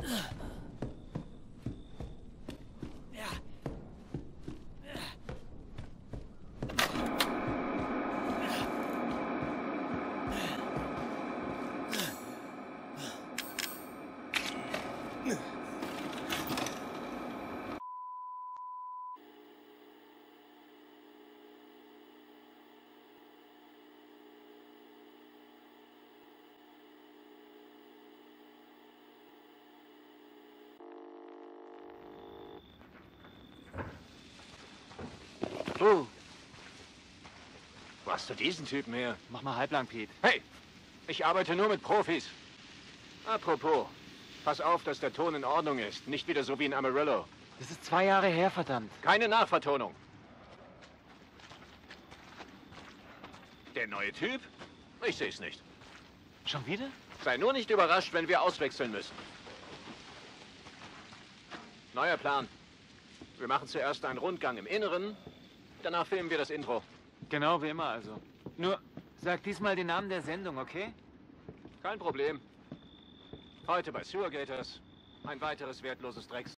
Wo hast du diesen Typen her? Mach mal halblang, Pete. Hey, ich arbeite nur mit Profis. Apropos, pass auf, dass der Ton in Ordnung ist. Nicht wieder so wie in Amarillo. Das ist 2 Jahre her, verdammt. Keine Nachvertonung. Der neue Typ? Ich sehe es nicht. Schon wieder? Sei nur nicht überrascht, wenn wir auswechseln müssen. Neuer Plan. Wir machen zuerst einen Rundgang im Inneren, danach filmen wir das Intro. Genau, wie immer also. Nur, sag diesmal den Namen der Sendung, okay? Kein Problem. Heute bei Sewer Gators. Ein weiteres wertloses Drecks.